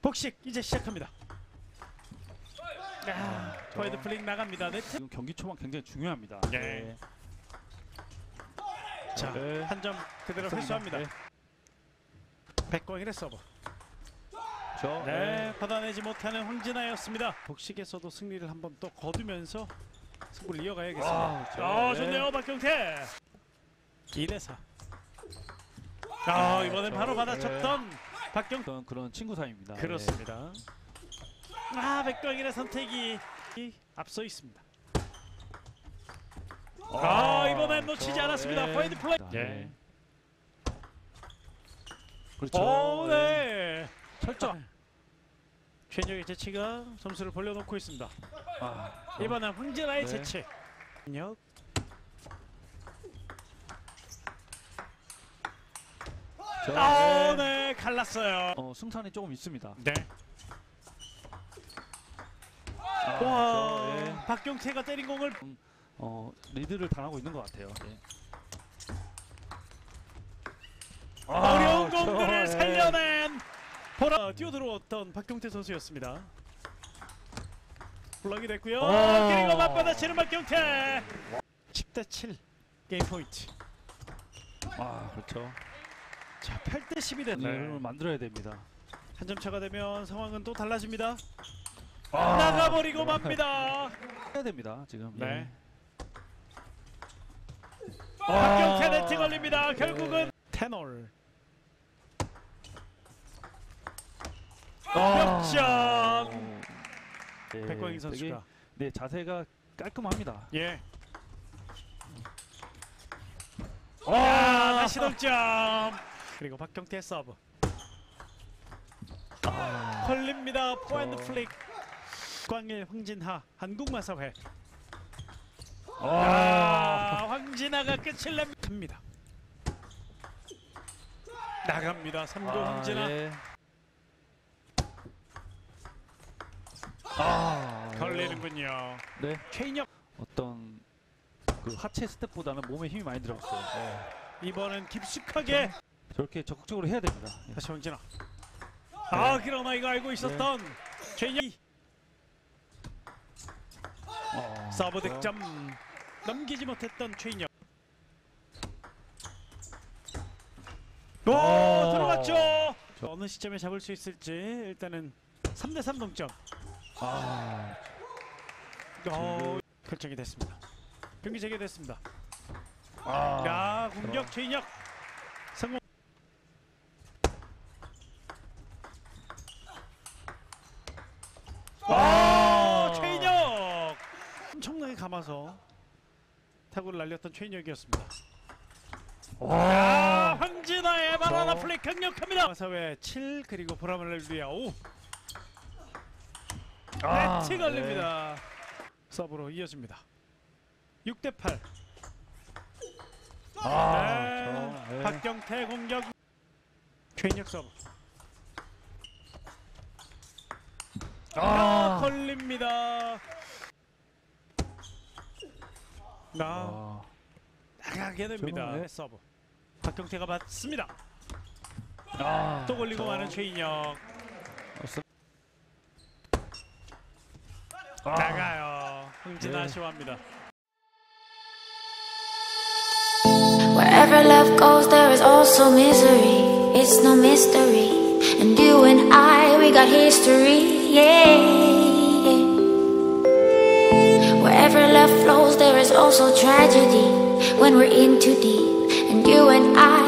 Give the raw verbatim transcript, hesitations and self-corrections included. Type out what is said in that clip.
복식 이제 시작합니다. 아, 포핸드 플릭 나갑니다. 네트. 지금 경기 초반 굉장히 중요합니다. 네. 네. 자, 네. 한 점 그대로 맞습니다. 회수합니다. 네. 백광일의 서브. 저, 네, 받아내지 못하는 황진아였습니다. 복식에서도 승리를 한번 또 거두면서 승부를 이어가야겠습니다. 아, 저, 아, 네. 좋네요, 박경태. 이 대 사. 아, 네, 이번엔 저, 바로 받아쳤던 네. 박경. 어떤 그런 친구 사이입니다. 그렇습니다. 아, 백광일의 선택이 앞서 있습니다. 네. 아, 이번엔 놓치지 저, 않았습니다. 네. 포핸드 플레이. 네. 그렇죠. 오, 네. 철저. 최인혁의 재치가 점수를 벌려놓고 있습니다. 아, 이번엔 황진아의 네. 재치. 최인혁. 저, 아, 네. 네, 갈랐어요. 어, 승산이 조금 있습니다. 네. 아, 와, 저, 네. 박경태가 때린 공을 어, 리드를 당하고 있는 것 같아요. 네. 어려운 저, 공들을 네. 살려낸 보라 뛰어들어왔던 박경태 선수였습니다. 블락이 됐고요. 어. 그리고 맞받아치는 박경태. 십 대 칠 게임 포인트. 아, 그렇죠. 자, 팔 대 십이 네. 됐네요. 만들어야 됩니다. 한 점 차가 되면 상황은 또 달라집니다. 아, 나가버리고 맙니다. 해야 됩니다. 지금. 네. 아. 박경태 네트 걸립니다. 결국은 테놀. 역전. 네, 백광일 선수가. 되게, 네, 자세가 깔끔합니다. 예. 아, 야, 다시 득점. 그리고 박경태 서브. 아, 걸립니다. 포핸드 저- 플릭. 광일, 황진하, 한국마사회. 아, 아, 황진하가 끝을 냅니다. 나갑니다. 삼 구 황진하. 예. 아, 걸리는군요. 네. 최인혁. 어떤 그 하체 스텝보다는 몸에 힘이 많이 들어갔어요. 네. 이번엔 깊숙하게. 저렇게 적극적으로 해야 됩니다. 예. 다시 황진하. 아, 그러나 이거 알고 있었던 네. 최인혁. 어, 서브 그렇죠. 득점 넘기지 못했던 최인혁. 오, 어. 들어갔죠. 저- 어느 시점에 잡을 수 있을지. 일단은 삼 대 삼 동점. 아, 어, 결정이 됐습니다. 경기 재개됐습니다. 아, 야, 공격 최인혁 성공. 와, 최인혁 엄청나게 감아서 타구를 날렸던 최인혁이었습니다. 야, 와, 황진아의 바나나 저- 플레이 강력합니다. 사회 칠 그리고 보람을 위하 오. 아, 네트 걸립니다. 서브로 이어집니다. 육 대 팔. 아, 네. 저, 네. 박경태 공격. 최인혁 서브. 아, 아, 걸립니다. 나 아, 나가게 됩니다. 저는, 네. 서브. 박경태가 받습니다. 아, 또 걸리고 저- 마는 최인혁. 어, 스- 아, 나가요. 흥진 네. 아쉬워합니다. Wherever love goes, there is also misery. It's no mystery. And you and I, we got history. Yeah. Wherever love flows, there is also tragedy. When we're in too deep. And you and I,